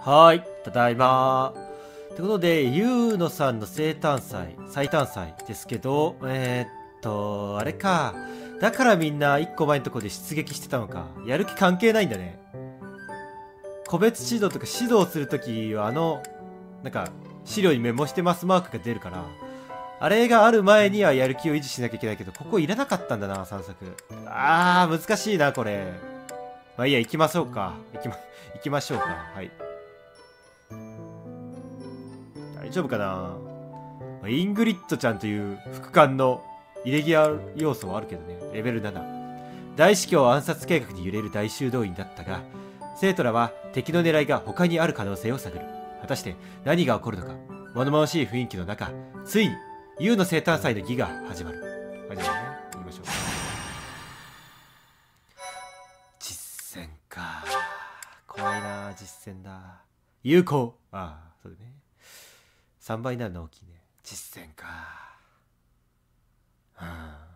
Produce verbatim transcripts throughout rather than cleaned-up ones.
はーい、ただいまー。ってことで、ゆうのさんの生誕祭、最誕祭ですけど、えー、っと、あれか。だからみんないっこまえのとこで出撃してたのか。やる気関係ないんだね。個別指導とか指導するときは、あの、なんか、資料にメモしてますマークが出るから、あれがある前にはやる気を維持しなきゃいけないけど、ここいらなかったんだな、散策。あー、難しいな、これ。まあいいや、行きましょうか。行きま、行きましょうか。はい。大丈夫かな。イングリッドちゃんという副官のイレギュラー要素はあるけどね。レベルなな。大司教暗殺計画に揺れる大修道院だったが、生徒らは敵の狙いが他にある可能性を探る。果たして何が起こるのか。物々しい雰囲気の中、ついにユウの生誕祭の儀が始まる。始まるね。行きましょう。実践か。怖いな、実践だ。有効。ああ、そうだね。さんばいになるの大きいね。実践か。はあ、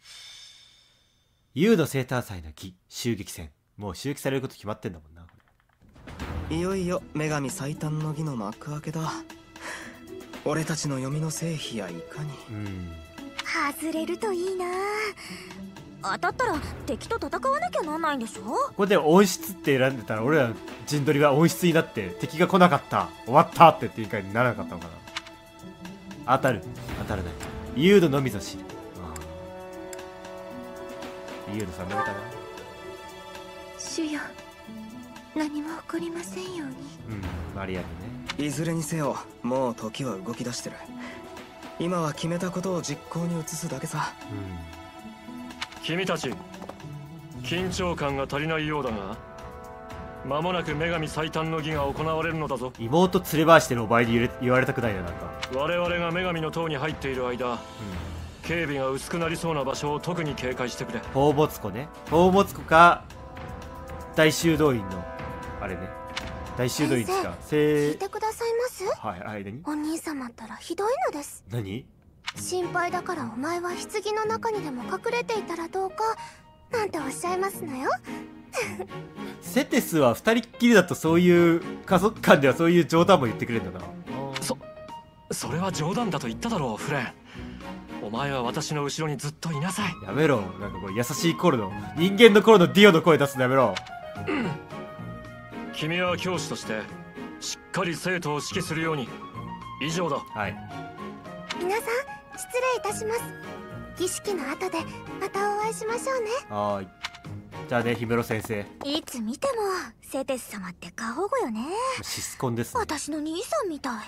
ユウの生誕祭の儀、襲撃戦。もう襲撃されること決まってんだもんな。 いよいよ女神最短の儀の幕開けだ。俺たちの読みの成否やいかに。 うん。 外れるといいな。当たったら敵と戦わなきゃなんないんでしょ。 ここで温室って選んでたら俺らの陣取りは温室になって敵が来なかった、終わったって展開にならなかったのかな。当たる、当たらない。ユウドのみぞ知る。ユウドさんのみかな。 主よ、何も起こりませんように。 うん、マリアにね。 いずれにせよ、もう時は動き出してる。今は決めたことを実行に移すだけさ。 うん。 君たち緊張感が足りないようだが、間もなく女神最短の儀が行われるのだぞ。 妹連れ回してるお前に言われたくないな、なんか。 我々が女神の塔に入っている間、うん、警備が薄くなりそうな場所を特に警戒してくれ。 宝物庫ね。宝物庫か大修道院のあれね。大修道院ですか。 聞いてくださいます。 はいはい。何？ お兄様ったらひどいのです。 何？ 心配だからお前は棺の中にでも隠れていたらどうかなんておっしゃいますのよ。 セテスは二人っきりだとそういう家族間ではそういう冗談も言ってくれるんだな。 そそれは冗談だと言っただろう、フレン。お前は私の後ろにずっといなさい。 やめろ。なんかこう優しい頃の人間の頃のディオの声出すのやめろ。 君は教師としてしっかり生徒を指揮するように。以上だ。 はい。 皆さん失礼いたします。儀式の後でまたお会いしましょうね。 はーい。じゃあね、姫野先生。 いつ見てもセテス様って過保護よね。 シスコンですね。 私の兄さんみたい。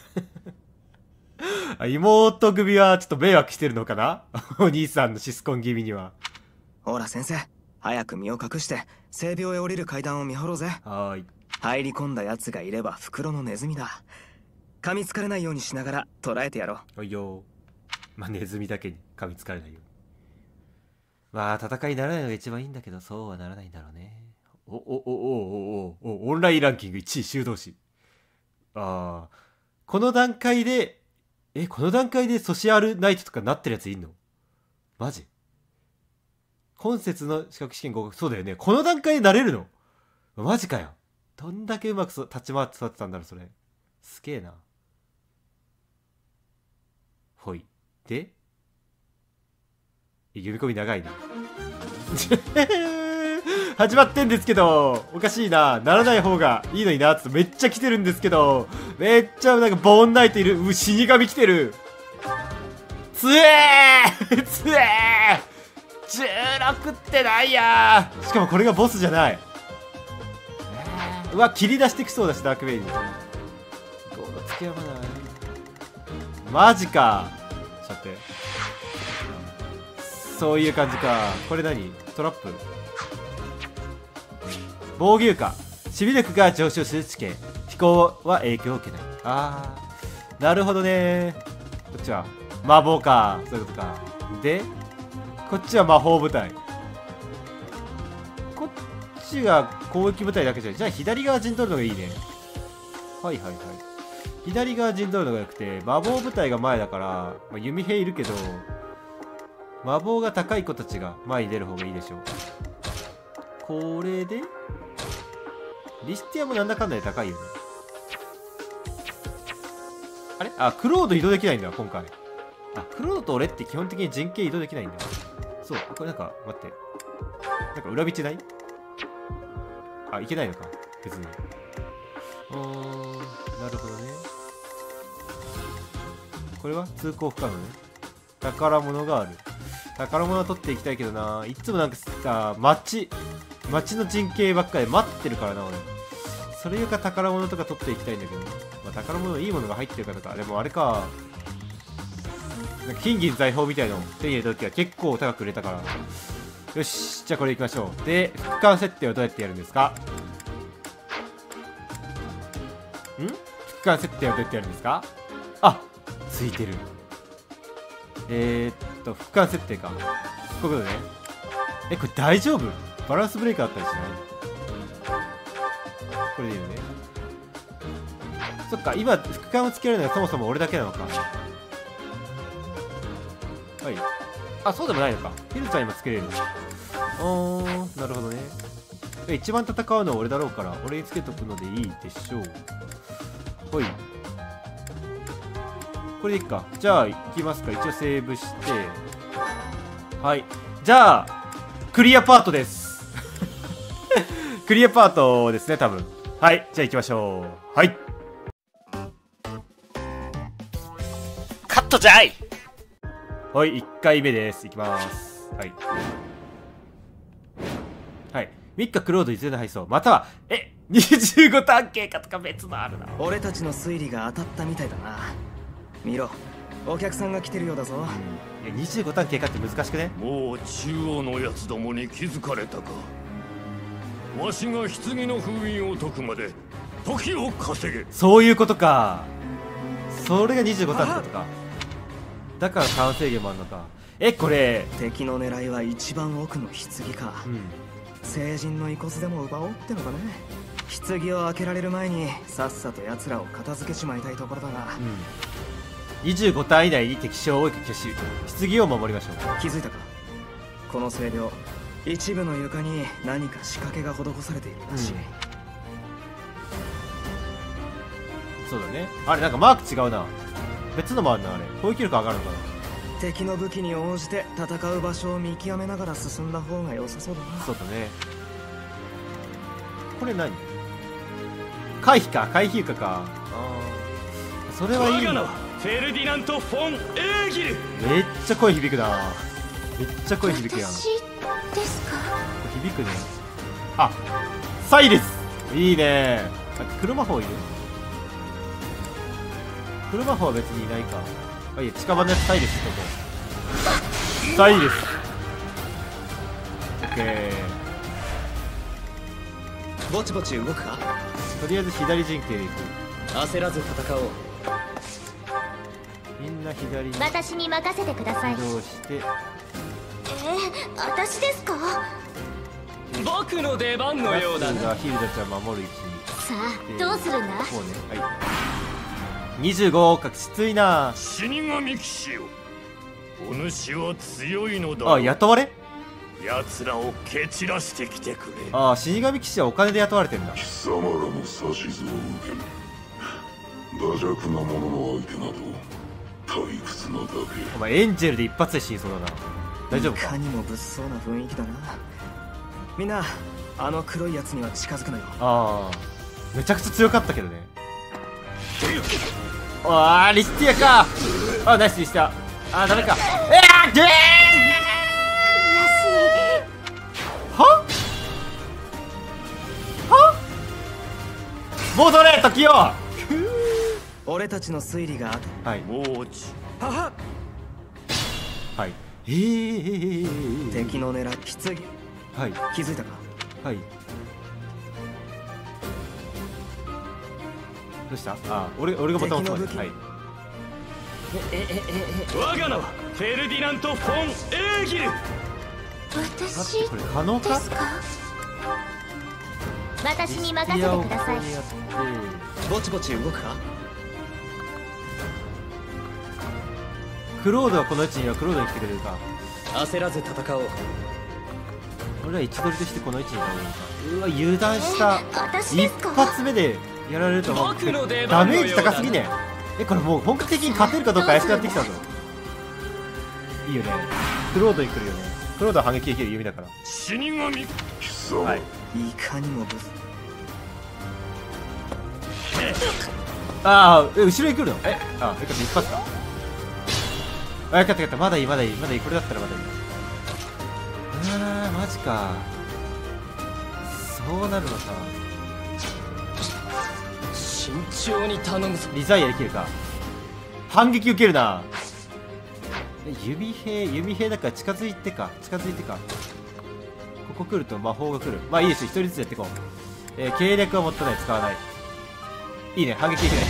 妹組はちょっと迷惑してるのかな。お兄さんのシスコン気味には。 ほら先生、早く身を隠して聖病へ降りる階段を見張ろうぜ。 はーい。 入り込んだ奴がいれば袋のネズミだ。噛みつかれないようにしながら捕らえてやろう。 おいよ。まあ、ネズミだけに噛みつかれないように。まあ、戦いにならないのが一番いいんだけど、そうはならないんだろうね。お、お、お、お、お、お、お、オンラインランキングいちい修道士。ああ。この段階で、え、この段階でソシアルナイトとかなってるやついんの？マジ？今節の資格試験合格、そうだよね。この段階でなれるの？マジかよ。どんだけうまくそ立ち回って育ってたんだろう、それ。すげえな。ほい。で読み込み長いな。始まってんですけど、おかしいな。ならない方がいいのになってめっちゃ来てるんですけど、めっちゃなんかボーンナイトいる。う、死神来てる。つえーつえーじゅうろくってないやー。しかもこれがボスじゃない。うわ、切り出してきそうだし、ダークベイに。ゴード付き合わない。マジか。ちょっと待って。そういう感じか。これ何？トラップ？防御か。守備力が上昇する地形。飛行は影響を受けない。あー。なるほどね。こっちは魔法か。そういうことか。で、こっちは魔法部隊。こっちが攻撃部隊だけじゃない。じゃあ左側陣取るのがいいね。はいはいはい。左側陣取るのがよくて、魔法部隊が前だから、まあ、弓兵いるけど、魔法が高い子たちが前に出る方がいいでしょう。これでリスティアもなんだかんだで高いよね。 あれあ、クロード移動できないんだ、今回。あ、クロードと俺って基本的に陣形移動できないんだ。そう、これなんか、待って。なんか裏道ない？あ、いけないのか、別に。うーん、なるほどね。これは通行不可能ね。宝物がある。宝物は取っていきたいけどな。いつもなんかさ、街、街の陣形ばっかり待ってるからな、俺。それよか宝物とか取っていきたいんだけど。まあ、宝物いいものが入ってるかとか。でもあれか。なんか金銀財宝みたいのを手に入れた時は結構高く売れたから。よし、じゃあこれ行きましょう。で、副艦設定はどうやってやるんですか？ん？副艦設定はどうやってやるんですか？あ、ついてる。えー、っと、副艦設定か。こういうことね。え、これ大丈夫？バランスブレーカーあったりしない？これでいいよね。そっか、今、副艦をつけるのはそもそも俺だけなのか。はい。あ、そうでもないのか。ヒルちゃん今つけれる。おー、なるほどね。一番戦うのは俺だろうから、俺につけとくのでいいでしょう。ほい。これでいいか。じゃあ、いきますか。一応セーブして。はい。じゃあ、クリアパートです。クリアパートですね、多分。はい。じゃあ行きましょう。はい。 カットじゃい。 はい、いっかいめです。いきます。はい。はい。みっかクロードいずれの配送。または、え、にじゅうごターン経過とか別のあるな。 俺たちの推理が当たったみたいだな。見ろ、お客さんが来てるようだぞ。 うん、いやにじゅうごターン経過って難しくね？ もう中央のやつどもに気づかれたか。わしが棺の封印を解くまで時を稼げ。 そういうことか。それがにじゅうごターンってことか。だからターン制限もあるのか。え、これ敵の狙いは一番奥の棺か。うん、聖人の遺骨でも奪おうってのかね。棺を開けられる前にさっさと奴らを片付けちまいたいところだが、 うん、にじゅうごターン以内に敵将を消し棺を守りましょう。 気づいたか？この聖廟、一部の床に何か仕掛けが施されているらしい。 うん、そうだね。あれなんかマーク違うな。別のもあるな。あれ攻撃力上がるのかな。 敵の武器に応じて戦う場所を見極めながら進んだ方が良さそうだな。 そうだね。これ何？回避か、回避かか。ああ、それはいいな。 フェルディナント・フォン・エーギル。 めっちゃ声響くな。めっちゃ声響くやん。 私ですか？ 響くね。あ、サイレス。いいね。あ、黒魔法いる？黒魔法は別にいないか。あ、いや、近場のやつサイレスとこう。サイレス。オッケー。 ぼちぼち動くか？ とりあえず左陣形で行く。 焦らず戦おう。 みんな左に私に任せてください。 移動して。 えー、私ですか？ 僕の出番のようだな。 がヒルダちゃん守る位置に。 さあ、どうするんだ？ こうね。はい。にじゅうごか、きついな。 死神騎士よ、お主は強いのだ。 あ、雇われ？ 奴らを蹴散らしてきてくれ。 ああ、死神騎士はお金で雇われてんだ。 貴様らの指図を受ける。惰弱な者の相手など退屈なだけ。 お前エンジェルで一発で死にそうだな。大丈夫か？ いかにも物騒な雰囲気だな。みんな、あの黒いやつには近づくなよ。 ああ、めちゃくちゃ強かったけどね。ああ、リスティアか。あ、ナイスリスティア。あー、ダメか。えー、でーはは戻れ時よ。 俺たちの推理があた。 はい。 もうちはは。 はい。えー、 敵の狙い、棺。 はい。 気づいたか？ はい。どうした？あ、俺俺がボタン押す。はい。 ええええ我が名はフェルディナント・フォン・エーギル。 私これ可能か？ ですか？私に任せてください。 ぼちぼち動くか？ クロードはこの位置にはクロードに来てくれるか。 焦らず戦おう。 俺は位置取りとしてこの位置にいた方がいいか。うわ、油断した。 私で一すか？ 発目でやられると思う。ダメージ高すぎね。 え、これもう本格的に勝てるかどうか怪しくなってきたぞ。いいよね。クロードに来るよね。クロードは反撃できる弓だから。 死神。 貴様、 はい。 いかにもぶああ、え、後ろに来るの？え、あ、よかった、一発か。あ、よかったよかった、まだいい、まだいい、まだいい、これだったらまだいい。あー、マジか。そうなるのか。 慎重に頼むぞ。 リザイアできるか。反撃受けるな。え、弓兵、弓兵だから近づいてか、近づいてか。ここ来ると魔法が来る。まあいいですよ、一人ずつやっていこう。えー、計略は持ってない、使わない。いいね、反撃いくね。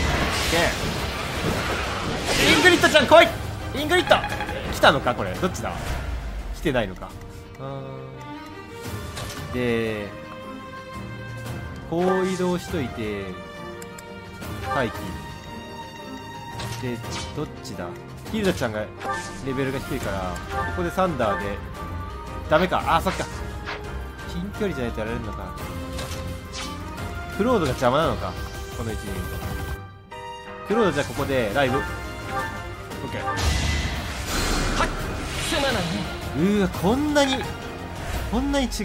イングリッドちゃん来い。イングリッド来たのかこれ、どっちだ。来てないのか。うーん。で、こう移動しといて、待機。で、どっちだ。ヒルダちゃんがレベルが低いから、ここでサンダーで、ダメか。あー、そっか。近距離じゃないとやられるのか。クロードが邪魔なのか、この位置にいると。クロードじゃあここでライブ。オッケー。 すまないね。 うーわ、こんなにこんなに違う。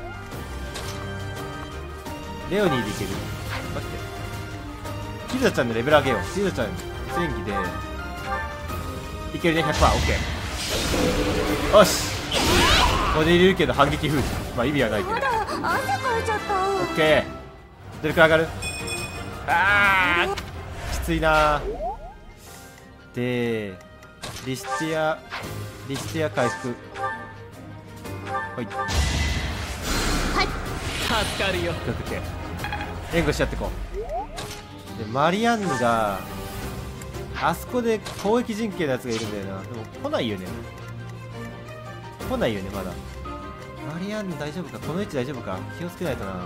レオニーでいける。待って、ヒルダちゃんのレベル上げよう。ヒルダちゃん戦技でいけるね。 ひゃくパーセント オッケー。よし、これで入れるけど反撃封じ、まあ意味はないけど。 まだ汗かいちゃった。 オッケー。どれくらい上がる。あー、きついなー。で、リスティアリスティア回復。はい、 助かるよ。 オッケーオッケー。援護しちゃってこう。でマリアンヌがあそこで攻撃陣形のやつがいるんだよな。でも来ないよね、来ないよねまだ。マリアンヌ大丈夫か、この位置大丈夫か、気をつけないとな。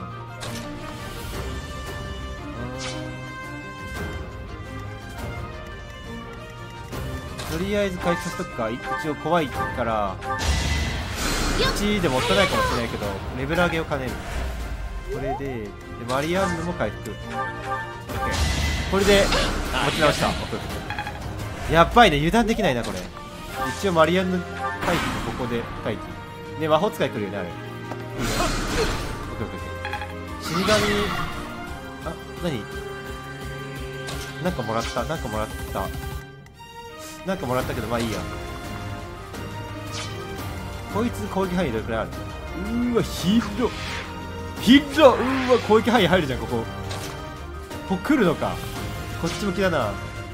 とりあえず回復しとくか。一応怖いからいちでもったいないかもしれないけどレベル上げを兼ねる。これで、でマリアンヌも回復。 OK、 これで持ち直した。 OK、 やっばいね、油断できないなこれ。一応マリアンヌ回復とここで回避で魔法使い来るよねあれ。いいね。 OK、 死神、あ、何なんかもらった、なんかもらったなんかもらったけどまあいいや。こいつ攻撃範囲どれくらいある。うーわ、ひどひどうーわ、攻撃範囲入るじゃんここ。ここ来るのか。こっち向きだな、ね、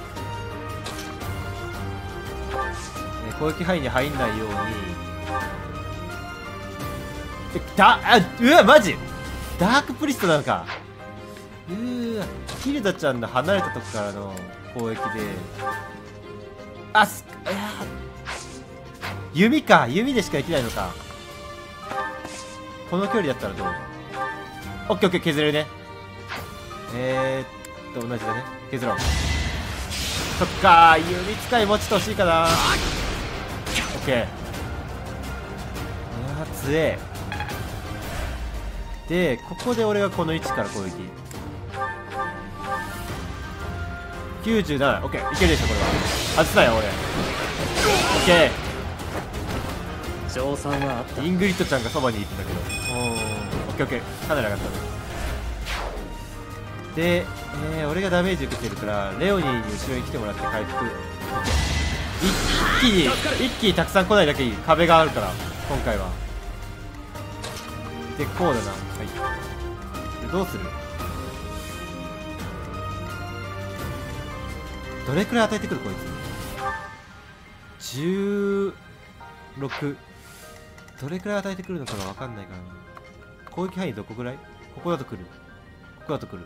攻撃範囲に入んないように。え、だ、あ、うわマジダークプリストなのか。うーわ、ヒルダちゃんの離れたとこからの攻撃で、あす、いや弓か、弓でしかできないのか。この距離だったらどう。オッケーオッケー、削れるね。えーっと同じだね、削ろう。そっかー、弓使い持ちと欲しいかな。オッケー。いやー強え。でここで俺がこの位置から攻撃。きゅうじゅうなな、オッケー、いけるでしょこれは。外すなよ俺。オッケー。 賞賛はあった。 イングリッドちゃんがそばにいるんだけど。おー、オッケーオッケー、かなり上がったね。で、えー、俺がダメージ受けてるからレオニーに後ろに来てもらって回復。一気に一気にたくさん来ないだけいい。壁があるから今回は。でこうだな。はい。でどうする。どれくらい与えてくるこいつ。じゅうろく。どれくらい与えてくるのかが分かんないからな。攻撃範囲どこくらい。ここだと来る、ここだと来る。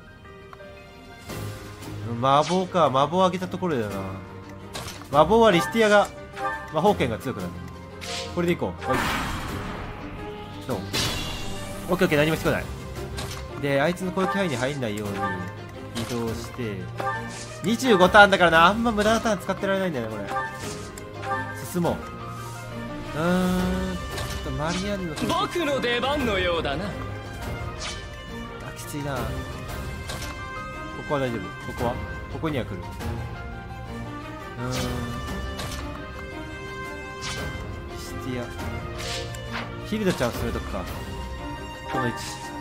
魔法か、魔法を上げたところだよな。魔法はリスティアが魔法剣が強くなる。これでいこう。はい、どう。オッケーオッケー、何も聞こえない。であいつの攻撃範囲に入んないように移動してにじゅうごターンだからな。あんま無駄なターン使ってられないんだよねこれ。進もう。うーん、ちょっとマリアンヌの僕の出番のようだな。 あ、きついな。ここは大丈夫。ここはここには来る。 ーんシティアヒルダちゃんそれとくか。この位置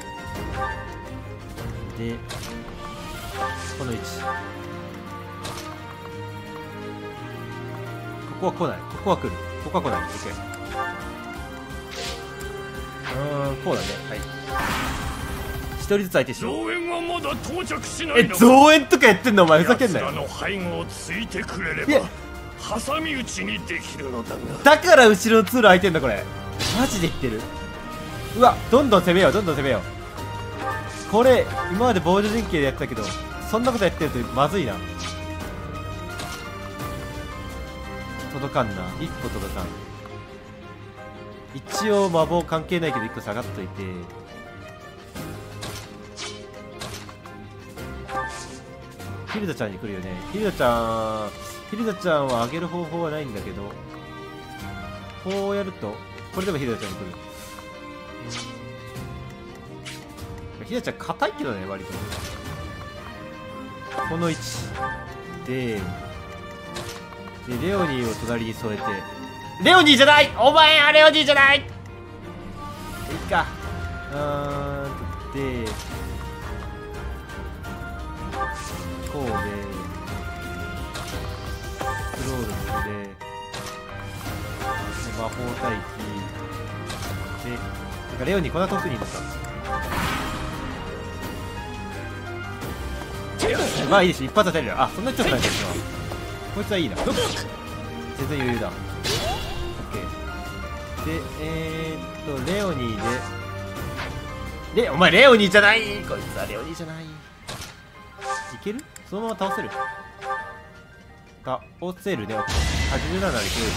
でこの位置、ここは来ない、ここは来る、ここは来ない。 OK。 うーんこうだね。はい、一人ずつ相手しよう。 増援はまだ到着しなえいのか。 増援とかやってんのお前、ふざけんなよ。 奴らの背後をついてくれれいやば挟み撃ちにできるのだが。 だから後ろの通路開いてんだこれ。マジで言ってる。うわどんどん攻めよう、どんどん攻めよう。これ今まで防除陣形でやってたけど、そんなことやってるとまずいな。届かんな、一歩届かん。一応魔法関係ないけど一個下がっといて、ヒルダちゃんに来るよね。ヒルダちゃんヒルダちゃんは上げる方法はないんだけど、こうやるとこれでもヒルダちゃんに来る。ヒルダちゃん硬いけどね、割と。この位置ででレオニーを隣に添えて、レオニーじゃない、お前はレオニーじゃない。いいか。うーんとでこうでスロールスでで魔法待機で、なんかレオニーこんな遠くにいるのか。まあいいでしょ、一発当てるよ。あ、そんなに強くないですよ。こいつはいいな、全然余裕だ。 OK で、えー、っとレオニーでレお前レオニーじゃない、こいつはレオニーじゃない。いける、そのまま倒せる倒せるね。はちじゅうななで切れる。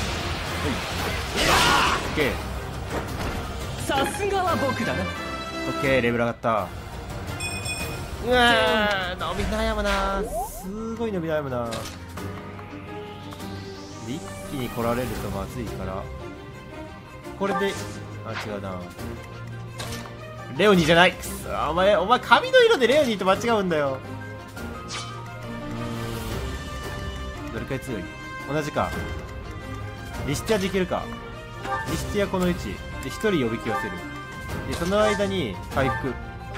はい OK。 さすがは僕だな。 OK レベル上がった。うわー伸び悩むな、すごい伸び悩むな。で一気に来られるとまずいから、これで、あ、違うな、レオニーじゃない。くそ、お前お前髪の色でレオニーと間違うんだよ。うーんどれくらい強い、同じか。リシティアでいけるか。リシティアこの位置でひとり呼び寄せる。でその間に回復。 OK。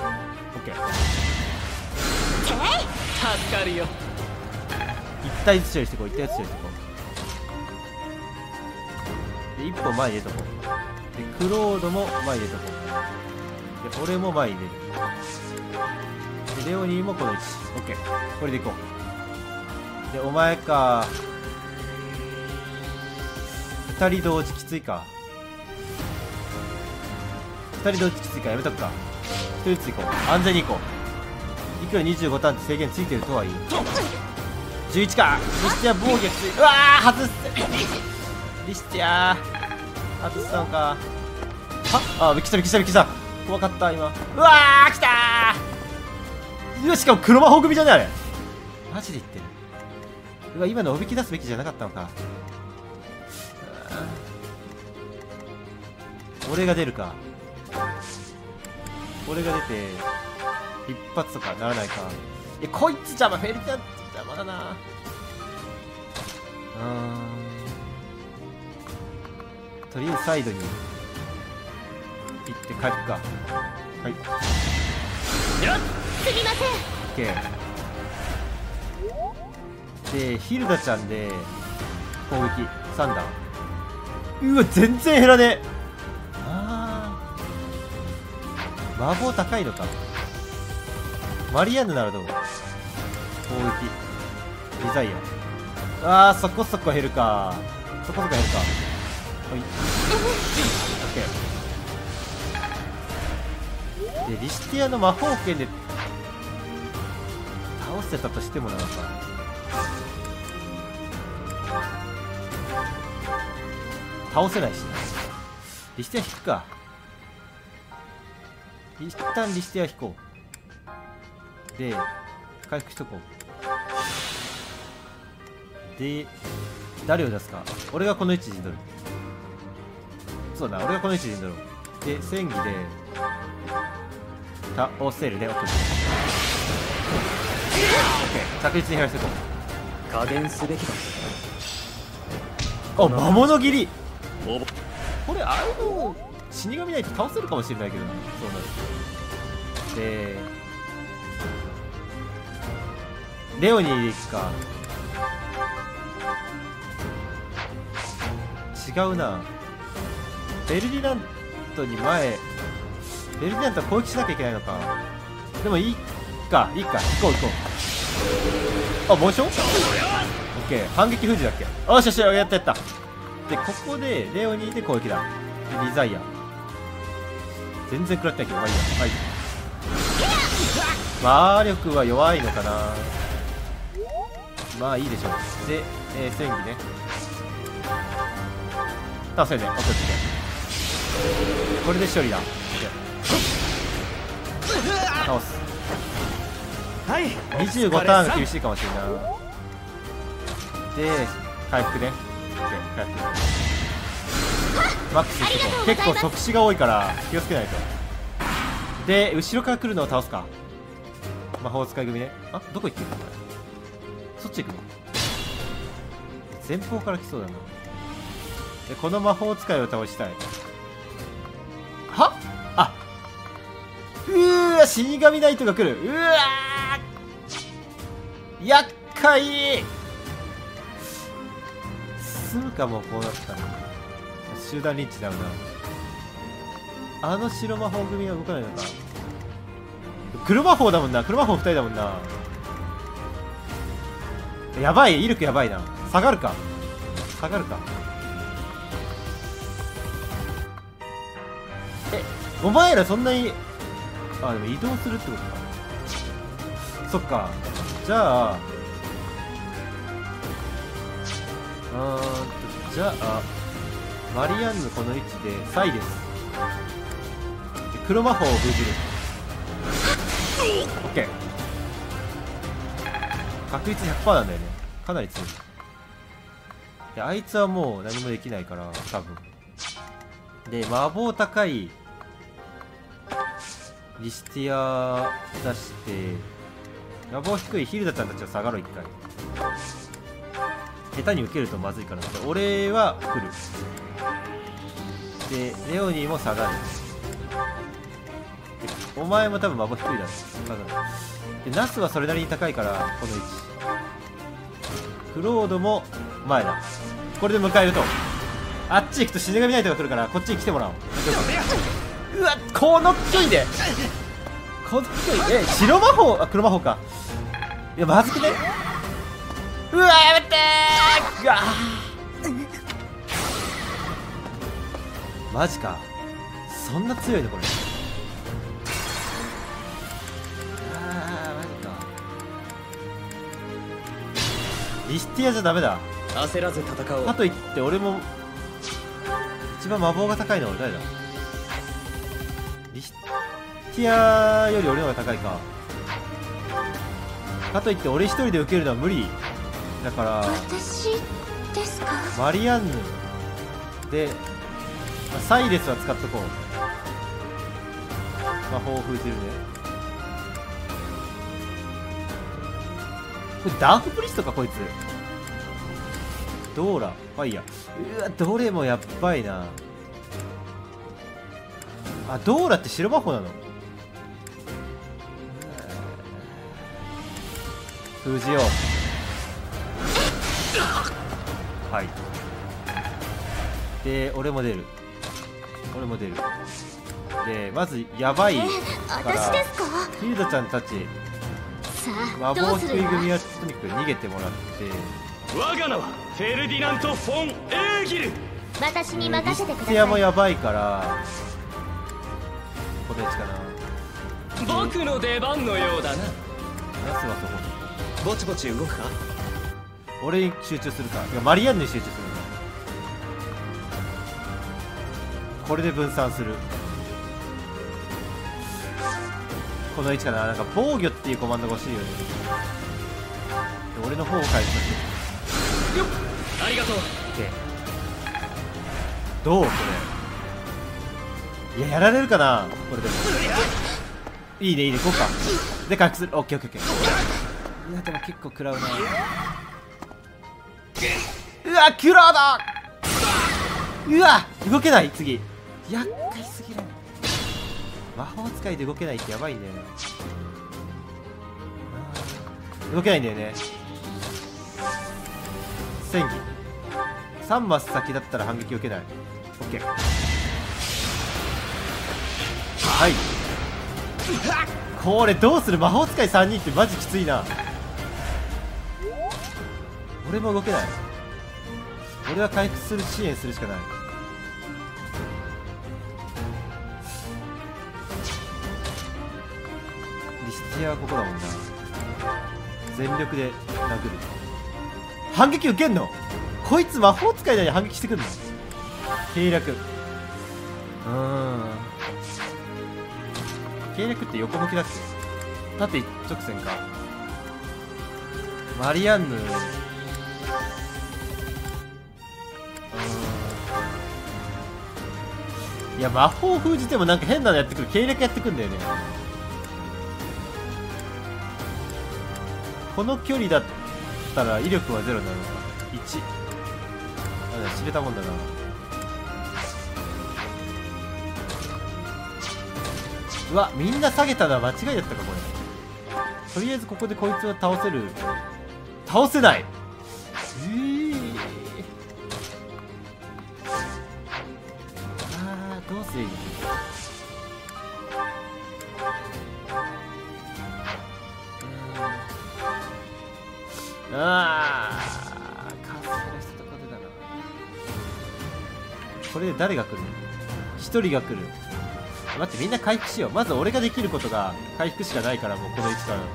助かるよ。 一体ずつ処理してこう、一体ずつ処理してこう。で一歩前に出とこう。でクロードも前に出とこう。で俺も前に出る。でレオニーもこの位置。 OK。 これでいこう。でお前か、ふたり同時きついか。ふたり同時きついか、やめとくか。ひとりずついこう、安全にいこう。いくらにじゅうごターンって制限ついてるとはいえ、じゅういちか。リシティア防御きつい。うわー外す。リシティア外したのか。はあ、びっくりしたびっくりしたびっくりした。怖かった今。うわー来たー。うわしかも黒魔法組じゃねあれ。マジで言ってる。うわ今のおびき出すべきじゃなかったのか。俺が出るか。俺が出て一発とかならないか。いやこいつ邪魔、フェルティア邪魔だな。うーんとりあえずサイドに行って回復か。はいやっすみません。 OK でヒルダちゃんで攻撃さん段。うわ全然減らねえ。あー魔法高いのか。マリアンヌならどう。攻撃デザイア。あーそこそこ減るか。そこそこ減るか。はい OK でリシティアの魔法剣で倒せたとしてもなのか。倒せないしな。リシティア引くか。一旦リシティア引こう。で回復しとこう。で誰を出すか。俺がこの位置に乗る。そうだな、俺がこの位置に乗ろう。で戦技で倒せるね。 OK 確実に減らしていこう。 加減すべきだ。 あ、魔物斬り。これあれの死神ないと倒せるかもしれないけどな。そうなるでレオニーでいくか。違うな。ベルディナントに前ベルディナントは攻撃しなきゃいけないのか。でもいいかいいか、行こう行こう。あ、紋章？オッケー、反撃封じだっけ。よしよし、やったやった。でここでレオニーで攻撃だ。でリザイア全然食らってないけど、まあいいや。はい、魔力は弱いのかな。まあいいでしょう。で、えー、戦技ね。倒せね。オッケーオッケー。これで勝利だ。倒す。 はい。 にじゅうごターンが厳しいかもしれない。で回復ね。オッケー、回復マックスしてこう。結構即死が多いから気をつけないと。で後ろから来るのを倒すか。魔法使い組ね。あ、どこ行ってるのこれ。そっち行くの。前方から来そうだな。でこの魔法使いを倒したい。はっ、あ、うーわ、死神ナイトが来る。うわー、厄介。進むかも。こうなったら集団リンチだよな。あの白魔法組は動かないのか。黒魔法だもんな。黒魔法ふたりだもんな。やばい、威力やばいな。下がるか下がるか。え、お前らそんなに、あ、でも移動するってことか。そっか。じゃああーっとじゃあマリアンヌこの位置でサイです。で黒魔法を封じる。オッケー。確率 ひゃくパーセント なんだよね。かなり強い。であいつはもう何もできないから多分。で魔法高いリスティア出して、魔法低いヒルダちゃんたちは下がろう。一回下手に受けるとまずいから。俺は来る。でレオニーも下がる。お前も多分魔法低いだろ。でナスはそれなりに高いからこの位置。クロードも前だ。これで迎えると、あっち行くと死神ナイトが来るからこっちに来てもらおう。うわ、この距離でこの距離え白魔法、あ、黒魔法か。いやまずくね。うわ、やめてー。うわマジか。そんな強いのこれ。あーマジか。リスティアじゃダメだ。 焦らず戦おう。 かといって俺も一番魔法が高いのは誰だ。リスティアより俺の方が高いか。かといって俺一人で受けるのは無理だから、 私ですか。 マリアンヌでサイレスは使っとこう。魔法を封じるね。これダークプリストかこいつ。ドーラ、ファイヤー。うわ、どれもやっばいな。あ、ドーラって白魔法なの。封じよう。はい。で俺も出る。俺も出る。でまずやばいから私ですか。 ヒルダちゃんたちさ魔あど法低いうするの。 組はとにかく逃げてもらって、 我が名はフェルディナント・フォン・エーギル。 私に任せてくだリスティアもさい。 やばいからこの位置かな。 僕の出番のようだな。 ナスはそこそこ。 ぼちぼち動くか。 俺に集中するか。いやマリアンヌに集中する。これで分散する。この位置かな。なんか防御っていうコマンドが欲しいよね。で俺の方を返しましょう。 ありがとう。 OK。 どうこれ。いややられるかなこれでも。いいねいいね、こうか。で回復する。 オーケーオーケーオーケー。いやでも結構食らうな。うわキュラーだ。 うわ動けない。次厄介すぎる。魔法使いで動けないってやばいんだよね。動けないんだよね。戦技さんマス先だったら反撃受けない。 OK。 はい。これどうする。魔法使いさんにんってマジきついな。俺も動けない。俺は回復する支援するしかない。リスティアはここだもんな。全力で殴る。反撃受けんの。こいつ魔法使いなのに反撃してくんの。計略。うーん、計略って横向きだっけ。縦一直線か。マリアンヌ。うーん、いや魔法封じてもなんか変なのやってくる。計略やってくんだよね。この距離だったら威力はゼロになるのか。いち。なんだ知れたもんだな。うわみんな下げたのは間違いだったかこれ。とりあえずここでこいつを倒せる。倒せない。えー、あーどうせいい。ああカステラしたところでだな。これで誰が来るの。一人が来る。待って、みんな回復しよう。まず俺ができることが回復しかないから、もうこの位置からだと。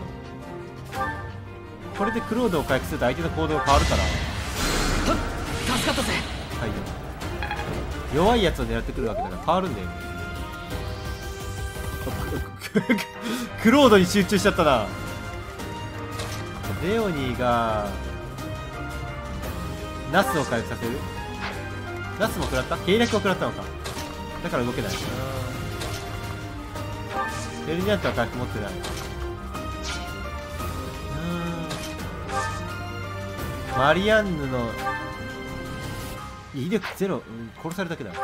これでクロードを回復すると相手の行動が変わるから。 助かったぜ。 はいよ。弱いやつを狙ってくるわけだから変わるんだよね。クロードに集中しちゃったな。レオニーがナスを回復させる。ナスも食らった。計略を食らったのか。だから動けない。エルニャントは回復持ってない。マリアンヌの威力ゼロ、うん、殺されるだけだ。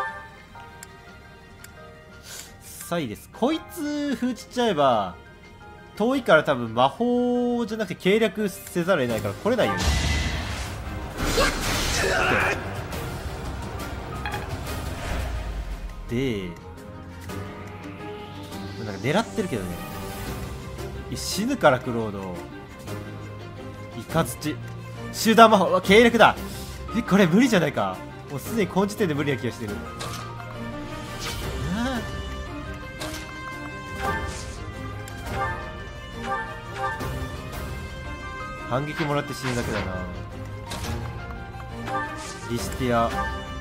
サイです。こいつ封じちゃえば遠いから多分魔法じゃなくて計略せざるを得ないから来れないよね。でなんか狙ってるけどね。死ぬからクロード。イカズチ集団魔法は計略だ。えこれ無理じゃないか。もうすでにこの時点で無理な気がしてる。反撃もらって死ぬだけだな。リスティア ひ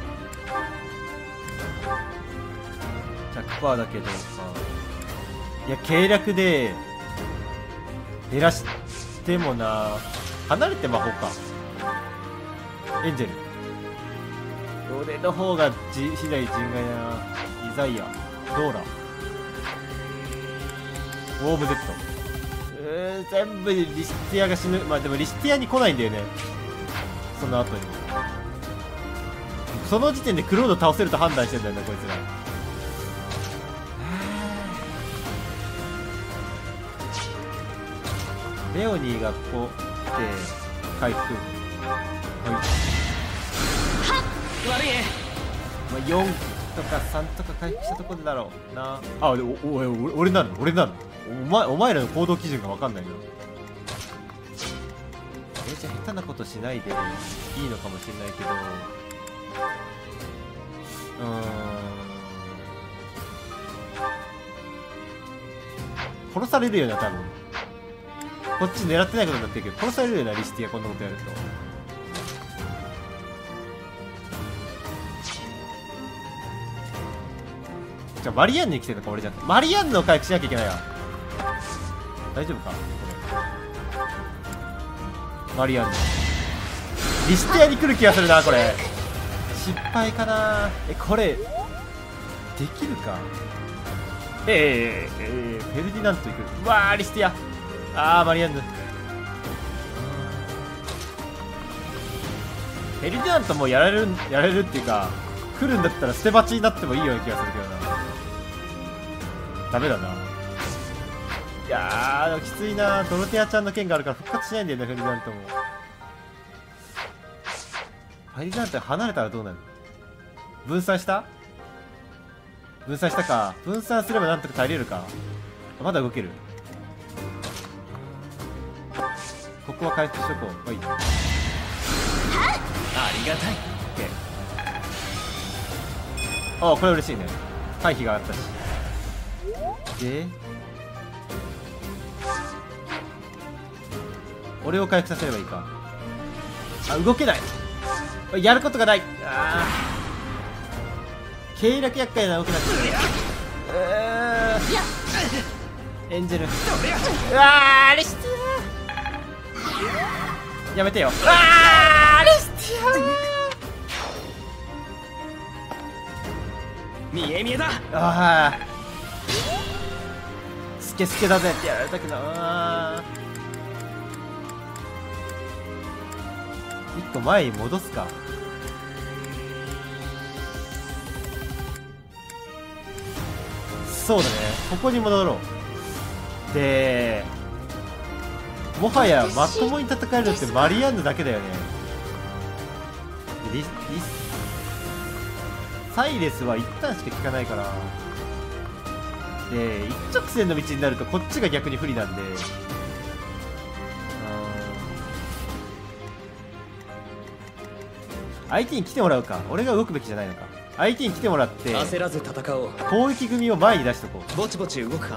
ゃくパーセント だけどさ、いや計略で減らしてもな。離れて魔法か。エンジェル俺の方がじ次第人外だな。イザイアドーラウォーム Z。 うーん全部リスティアが死ぬ。まあでもリスティアに来ないんだよね。その後にその時点でクロード倒せると判断してんだよなこいつら。レオニーがここ来て回復。はい悪いね。 まあ、よんとかさんとか回復したところだろうな。あ、でおおお俺なの俺なのお前お前らの行動基準が分かんないな。えじゃあ下手なことしないでいいのかもしれないけど、うーん殺されるよな多分。こっち狙ってないことになってるけど殺されるよなリスティアこんなことやると。じゃあマリアンヌに来てたか俺じゃん。マリアンヌを回復しなきゃいけないわ。大丈夫かこれ。マリアンヌリスティアに来る気がするなこれ。失敗かな。えこれできるか。えー、えー、フェルディナント行く。うわーリスティア。あーマリアンヌ。フェルディナントもうやられるやられるっていうか来るんだったら捨て鉢になってもいいような気がするけどな。ダメだな。いやーでもきついな。ドロテアちゃんの剣があるから復活しないんだよね、フェルザントも。フェルザント離れたらどうなる？分散した？分散したか。分散すればなんとか耐えれるか。まだ動ける。ここは回復しとこう。はい。 ありがたい。 ああ、これ嬉しいね。回避があったし。で俺を回復させればいいか。あ、動けない。やることがない。ああ、経絡厄介な動きなくて。うーエンジェル。うわー、アリスティアやめてよ。うわー、アリスティア見え見えだ。 ああ、スケスケだぜってやられたくな。一個前に戻すか。そうだね、ここに戻ろう。でもはやまともに戦えるのってマリアンヌだけだよね。リリサイレスは一旦しか効かないから。で一直線の道になるとこっちが逆に不利なんで、相手に来てもらうか。俺が動くべきじゃないのか。相手に来てもらって焦らず戦おう。 攻撃組を前に出しとこう。 ぼちぼち動くか。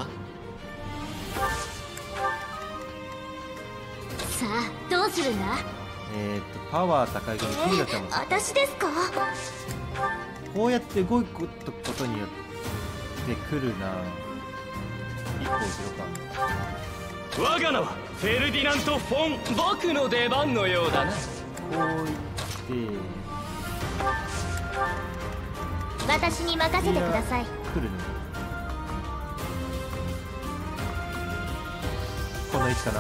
さあどうするんだ。 えーっとパワー高い組キミナちゃんも私ですか。 こうやって動くことによってくるな。一個後ろか。 我が名はフェルディナント・フォン。僕の出番のようだな。 こういって私に任せてください。 来るね。この位置かな。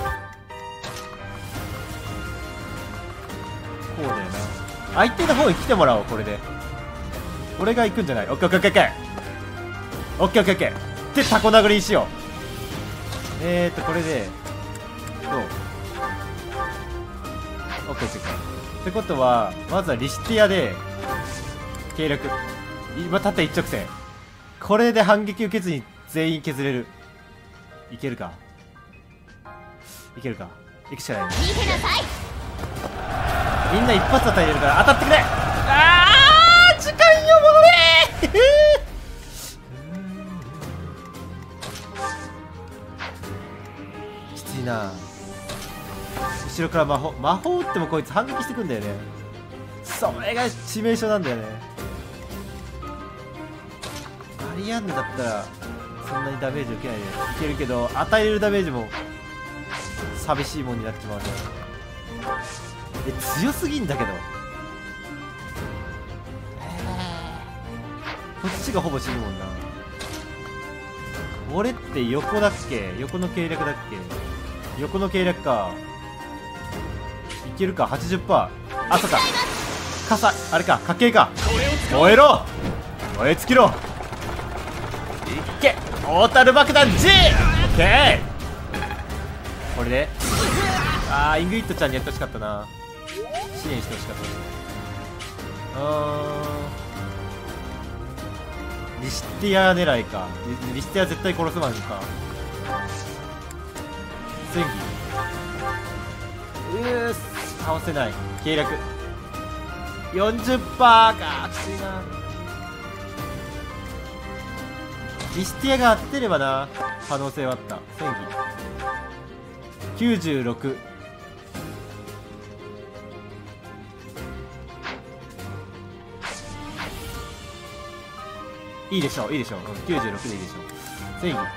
こうだよな。相手の方に来てもらおう。これで俺が行くんじゃない。オッケーオッケーオッケーオッケーオッケーオッケーオッケーでタコ殴りにしよう。えーとこれでどう。オッケーオッケーオッケーってことはまずはリシティアで経絡。今縦一直線。これで反撃受けずに全員削れる。いけるかいけるか。いくしかないね。 逃げなさい。 みんな一発与えれるから当たってくれ。あー時間よ戻れきついな。後ろから魔法魔法打ってもこいつ反撃してくんだよね。それが致命傷なんだよね。マリアンヌだったらそんなにダメージ受けないでいけるけど、与えれるダメージも寂しいもんになっちまうね。え強すぎんだけど。こっちがほぼ死ぬもんな。俺って横だっけ。横の計略だっけ。横の計略か。いけるか。 はちじゅっパーセント。あ、そっか。傘あれか。家計か。燃えろ燃え尽きろ。いけトータル爆弾 G。 オッケー。これであーイングリッドちゃんにやってほしかったな。支援してほしかった。うーんリシティア狙いか。リリシティア絶対殺すまんか。戦技うー倒せない。計略 よんじゅっパーセント か。きついな。リシティアが当てればな可能性はあった。戦技きゅうじゅうろく。いいでしょういいでしょう、うん、きゅうじゅうろくでいいでしょう。戦技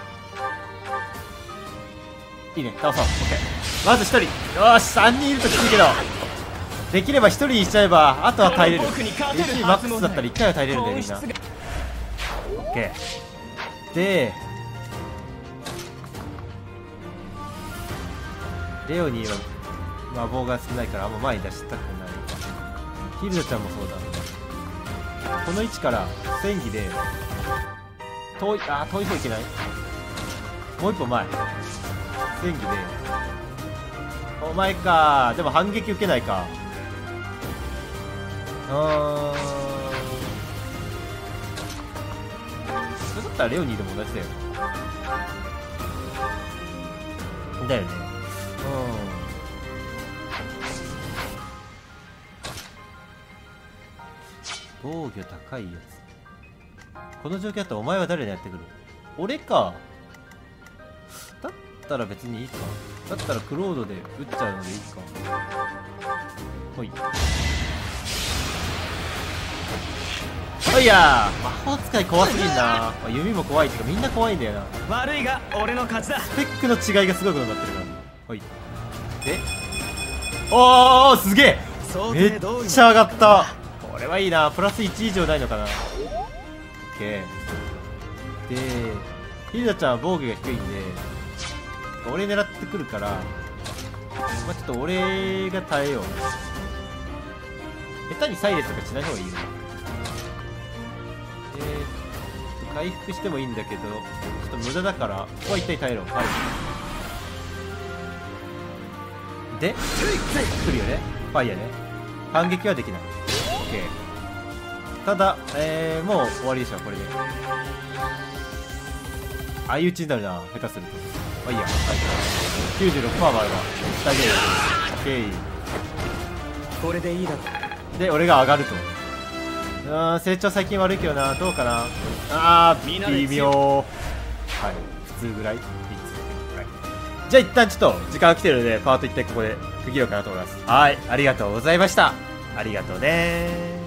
いいね。倒そう。オッケー。まずひとり。よーしさんにんいるときついけどできればひとりにしちゃえばあとは耐えれる。 エイチピー マックスだったらいっかいは耐えれるんだよみんな。オッケーでレオニーは魔法が少ないからあんま前に出したくない。ヒルダちゃんもそうだ。 この位置から戦技で遠い、あー遠い方いけない。もう一歩前戦技でお前か。でも反撃受けないか。うーん、それだったらレオニーでも同じだよだよね。うん、防御高いやつ。この状況だったらお前は誰でやってくる？俺か。だったら別にいいか。だったらクロードで撃っちゃうのでいいか。ほいほいやー。魔法使い怖すぎんな。弓も怖いっていうかみんな怖いんだよな。 悪いが俺の勝ちだ。 スペックの違いがすごいことになってるから。ほいで、おーすげえ、めっちゃ上がった。これはいいな。プラスいち以上ないのかな。オッケーで、ヒルダちゃんは防御が低いんで俺狙ってくるから、まあ、ちょっと俺が耐えよう。下手にサイレスとかしない方がいいよ。えーっと回復してもいいんだけどちょっと無駄だからここは一体耐えろ。はいで来るよね。ファイヤーね。反撃はできない。 OK。 ただ、えー、もう終わりでしょこれで。相打ちになるな下手すると。まあいいや、はい、きゅうじゅうろくパーセント もあるわ。大丈夫。 OK。 これでいいだろう。 で俺が上がると。うーん、成長最近悪いけどな。どうかな。あー微妙。はい普通ぐらい。じゃあ一旦ちょっと時間が来てるのでパート一体ここで区切ろうかなと思います。はい、ありがとうございました。ありがとうねー。